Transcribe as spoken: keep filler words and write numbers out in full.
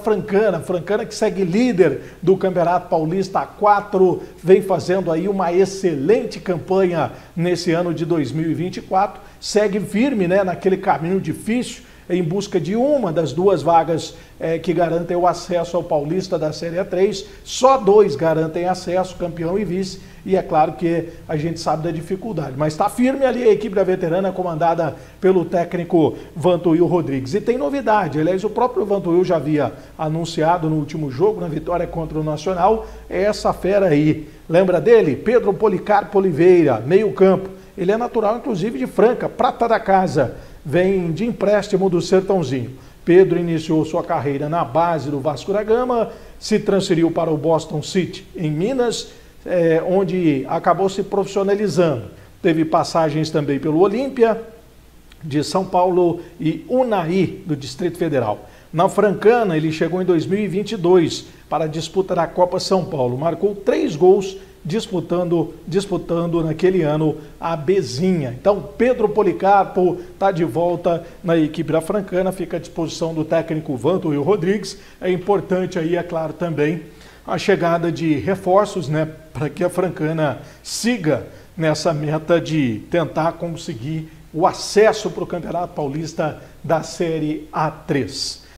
Francana, Francana que segue líder do Campeonato Paulista A quatro, vem fazendo aí uma excelente campanha nesse ano de dois mil e vinte e quatro, segue firme, né, naquele caminho difícil, em busca de uma das duas vagas é, que garantem o acesso ao Paulista da Série A três. Só dois garantem acesso, campeão e vice, e é claro que a gente sabe da dificuldade. Mas está firme ali a equipe da veterana, comandada pelo técnico Vantuil Rodrigues. E tem novidade, aliás, o próprio Vantuil já havia anunciado no último jogo, na vitória contra o Nacional, é essa fera aí. Lembra dele? Pedro Policarpo Oliveira, meio campo. Ele é natural, inclusive, de Franca, prata da casa. Vem de empréstimo do Sertãozinho. Pedro iniciou sua carreira na base do Vasco da Gama, se transferiu para o Boston City, em Minas, é, onde acabou se profissionalizando. Teve passagens também pelo Olímpia, de São Paulo, e Unai, do Distrito Federal. Na Francana, ele chegou em dois mil e vinte e dois para a disputa da Copa São Paulo. Marcou três gols disputando, disputando naquele ano a Bezinha. Então, Pedro Policarpo está de volta na equipe da Francana, fica à disposição do técnico Vantuil Rodrigues. É importante aí, é claro, também a chegada de reforços, né, para que a Francana siga nessa meta de tentar conseguir o acesso para o Campeonato Paulista da Série A três.